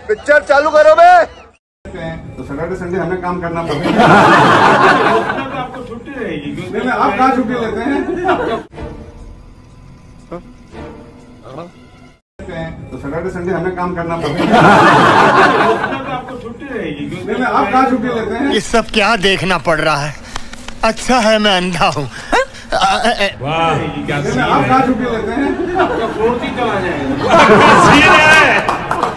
Picture चालू करो बे। तो सैटरडे संडे हमें काम करना पड़ेगा। आपको छुट्टी रहेगी क्योंकि आप कहाँ छुट्टी लेते हैं? तो सैटरडे संडे हमें काम करना पड़ेगा। आपको छुट्टी रहेगी क्योंकि आप कहाँ छुट्टी लेते हैं? ये सब क्या देखना पड़ रहा है। अच्छा है मैं अंधा हूँ। वाह क्या आप कहाँ छुट्टी लेते हैं? आपका फोर्थ ही चला जाएगा।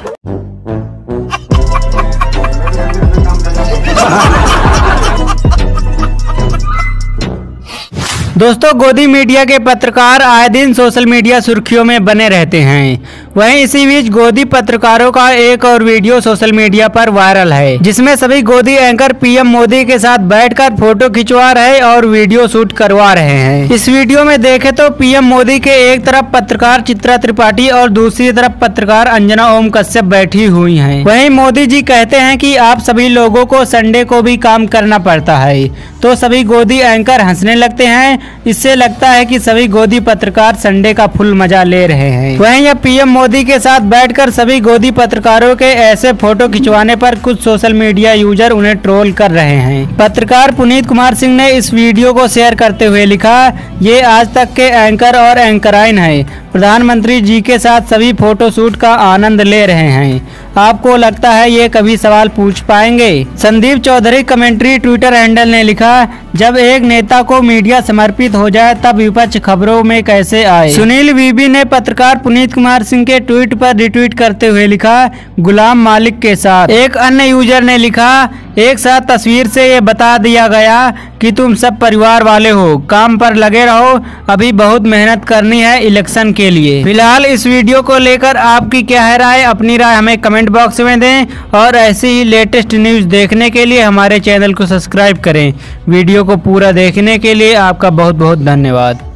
दोस्तों, गोदी मीडिया के पत्रकार आए दिन सोशल मीडिया सुर्खियों में बने रहते हैं। वहीं इसी बीच गोदी पत्रकारों का एक और वीडियो सोशल मीडिया पर वायरल है, जिसमें सभी गोदी एंकर पीएम मोदी के साथ बैठकर फोटो खिंचवा रहे और वीडियो शूट करवा रहे हैं। इस वीडियो में देखें तो पीएम मोदी के एक तरफ पत्रकार चित्रा त्रिपाठी और दूसरी तरफ पत्रकार अंजना ओम कश्यप बैठी हुई है। वहीं मोदी जी कहते हैं कि आप सभी लोगों को संडे को भी काम करना पड़ता है, तो सभी गोदी एंकर हंसने लगते हैं। इससे लगता है कि सभी गोदी पत्रकार संडे का फुल मजा ले रहे हैं। वहीं यह पीएम मोदी के साथ बैठकर सभी गोदी पत्रकारों के ऐसे फोटो खिंचवाने पर कुछ सोशल मीडिया यूजर उन्हें ट्रोल कर रहे हैं। पत्रकार पुनीत कुमार सिंह ने इस वीडियो को शेयर करते हुए लिखा, ये आज तक के एंकर और एंकराइन है। प्रधानमंत्री जी के साथ सभी फोटो शूट का आनंद ले रहे हैं। आपको लगता है ये कभी सवाल पूछ पाएंगे? Sandeep Chaudhary commentary Twitter handle ने लिखा, जब एक नेता को मीडिया समर्पित हो जाए तब विपक्ष खबरों में कैसे आए। सुनील वीबी ने पत्रकार पुनीत कुमार सिंह के ट्वीट पर रिट्वीट करते हुए लिखा, गुलाम मालिक के साथ। एक अन्य यूजर ने लिखा, एक साथ तस्वीर से ये बता दिया गया कि तुम सब परिवार वाले हो, काम पर लगे रहो, अभी बहुत मेहनत करनी है इलेक्शन के लिए। फिलहाल इस वीडियो को लेकर आपकी क्या है राय? अपनी राय हमें कमेंट बॉक्स में दें और ऐसी ही लेटेस्ट न्यूज देखने के लिए हमारे चैनल को सब्सक्राइब करें। वीडियो को पूरा देखने के लिए आपका बहुत बहुत धन्यवाद।